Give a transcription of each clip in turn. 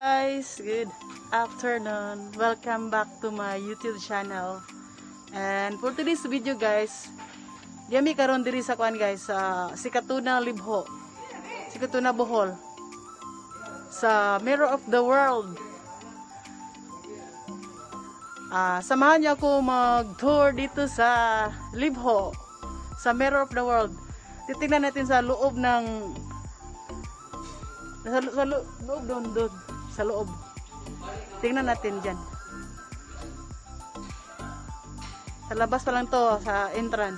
Guys, good afternoon. Welcome back to my YouTube channel. And for today's video guys, yami karon diri sa kuan guys sa Sikatuna Sikatuna Bohol. Sa Mirror of the World. Samahan niyo ako mag-tour dito sa Libho, sa Mirror of the World. Titingnan natin sa loob ng loob doon. Sa loob. Tingnan natin dyan. Sa labas pa lang to, sa entrance.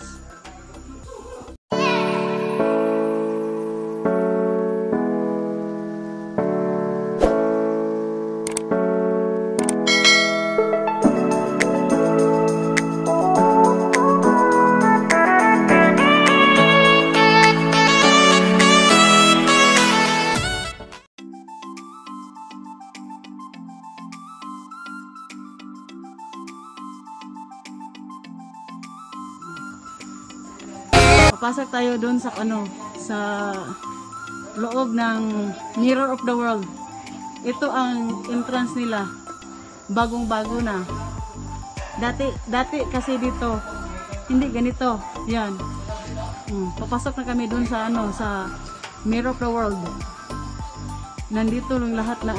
Papasok tayo doon sa sa loob ng Mirror of the World. Ito ang entrance nila. Bagong-bago na. Dati kasi dito hindi ganito. Yan. Papasok na kami doon sa sa Mirror of the World. Nandito lang lahat na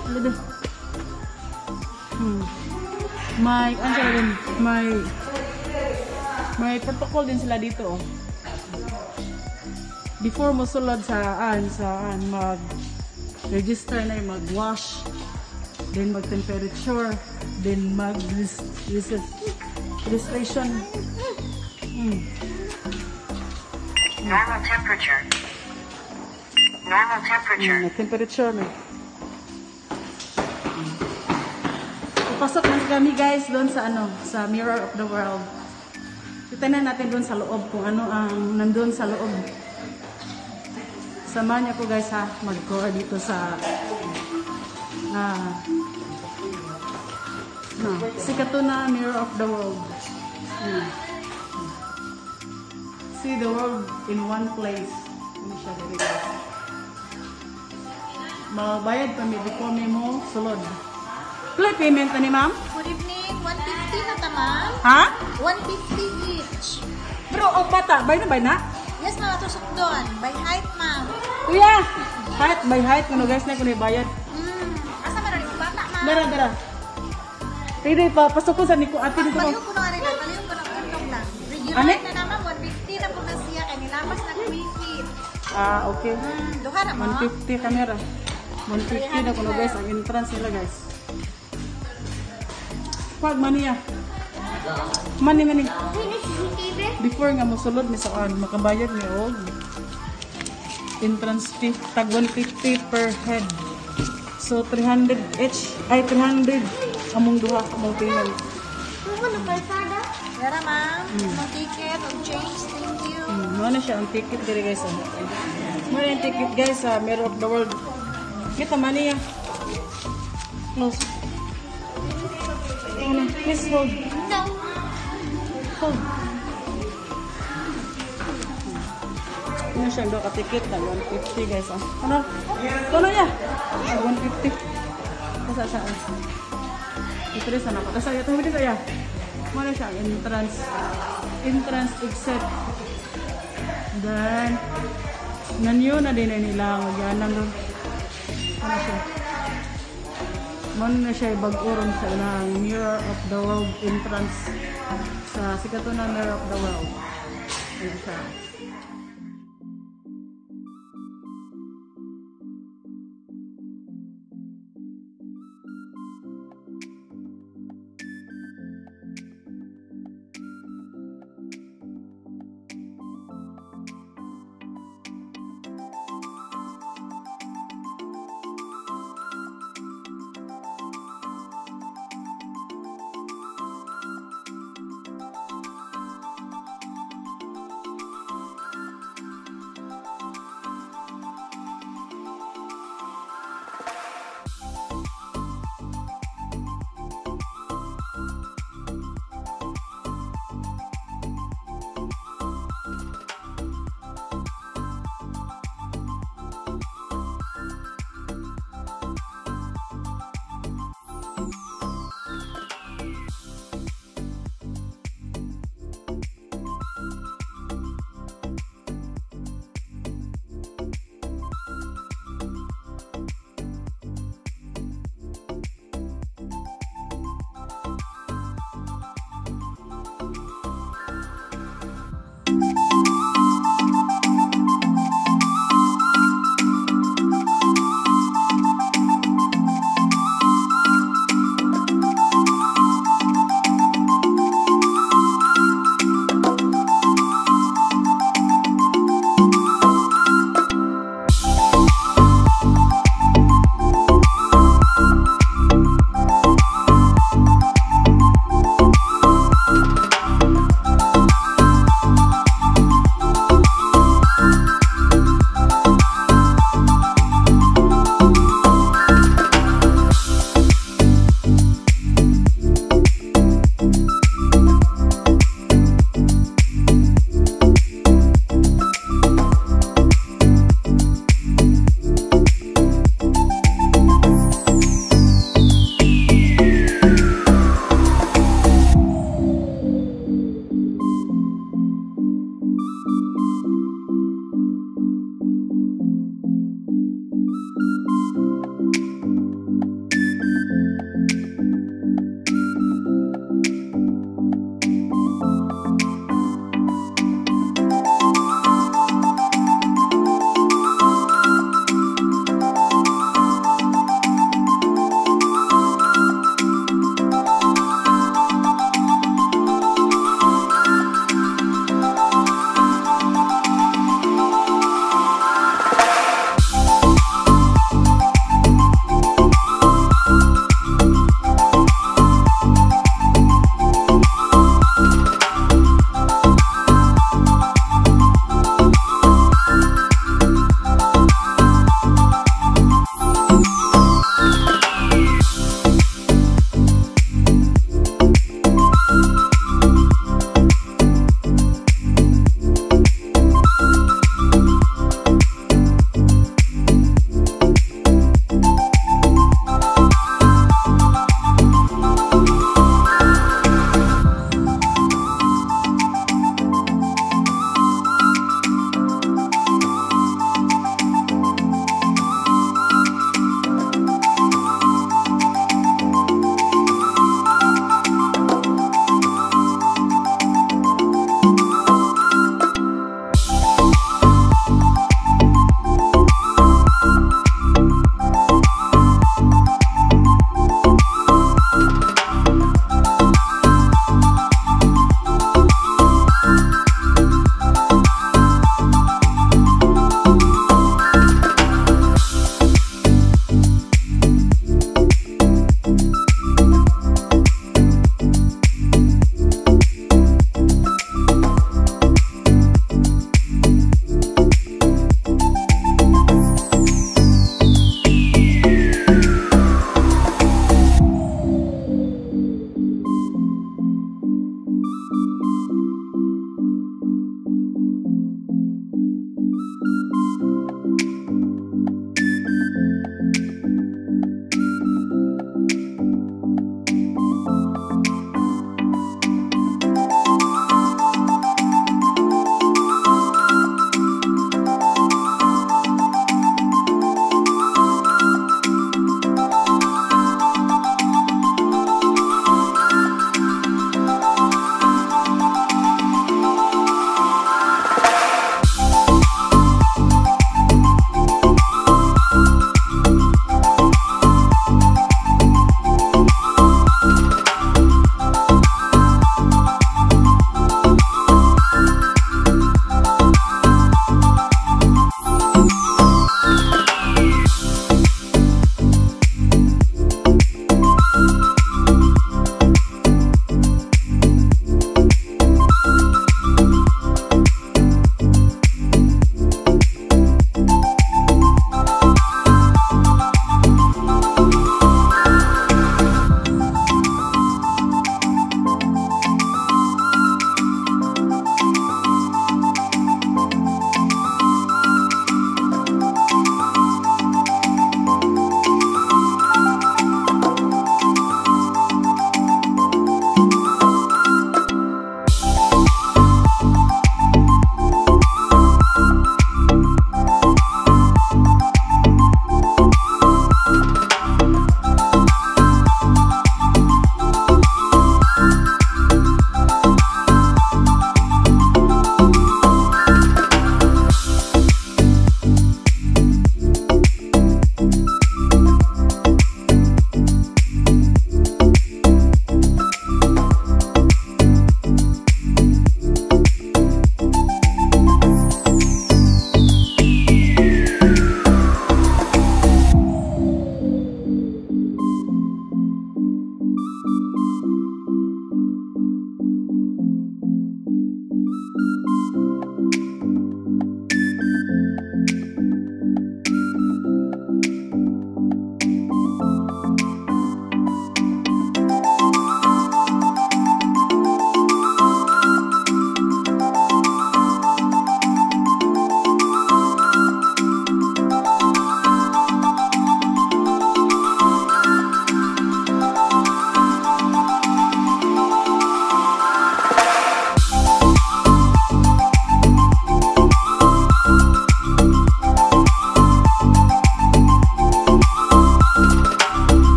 may protocol din sila dito. Before mo sulod saan mag-register na, mag-wash, then mag-temperature, then mag-registration. Normal temperature. Temperature na. Pasok na kami guys doon sa sa Mirror of the World. Titingnan natin doon sa loob kung ano ang nandun sa loob. Samahan niyo ko guys ha, mag-tour dito sa Sikatuna Mirror of the World. See the world in one place. Ano siya dito guys. Magbayad pa mi before mi mo sulod. Play payment ni ma'am? Good evening, 150 na ta ma'am. Ha? 150 each. Bro, ang bata, bay na? Yes ma'am, tusok doon. By height ma'am. Kuya! Height, by height, guys na kung bayad. Asa ba rin bata ma'am? Dara. Pwede pa, pasok ko sa niko ate dito. Paliw ko na rin, paliw ko na untong na. Regular na naman, 150 na po na siya. Kaya nilamas na 3 feet. Okay. Duha na mo. 150 camera. 150 na kuno guys, ang entrance nila guys. Pag maniya. Mani. Before nga mosulod ni saan, makabayad ni og entrance fee, tag 150 per head. So 300 each, ay 300 among duha among payment. Yara ma'am, ang ticket, ang change, thank you. Ano siya ang ticket diri guys. Mo yung ticket guys sa Mirror of the World. Kita maniya. Close. Please hold. No. Hold. Ano siya do ka-ticket na 150 guys. Ano niya? 150. Kasa saan? Ito rin sana. Kasa ito hindi kaya. Ano siya? Entrance exit. Then nanyo na din nila magyanang doon. Ano siya? Man na siya bag-oron sa ng Mirror of the World entrance sa Sikatuna Mirror of the World. Ayan siya.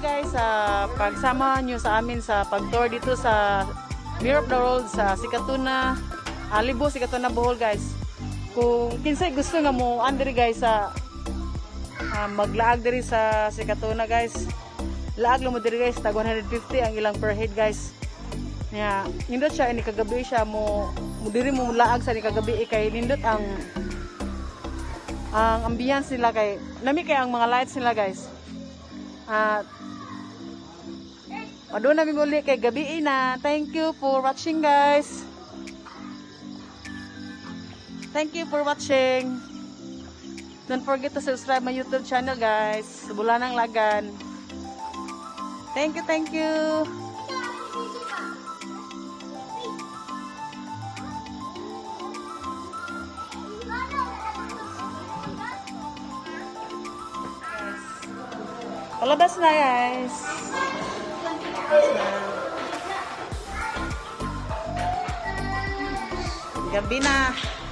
guys sa pagsama nyo sa amin sa pag-tour dito sa Mirror of the World sa Sikatuna, Sikatuna Bohol guys. Kung kinsay gusto nga mo andiri guys sa maglaag diri sa Sikatuna guys. Laag lang mo diri guys, tag 150 ang ilang per head guys. Nya, nindot siya ni kagabi siya mo diri mo laag sa ni kagabi kay nindot ang ambiance nila kay nami kay ang mga lights nila guys. At adun namin uli kay gabi na. Thank you for watching guys. Thank you for watching. Don't forget to subscribe my YouTube channel guys. Boholanang Laagan. Thank you, thank you. Palabas na guys. Palabas na. Gabi na.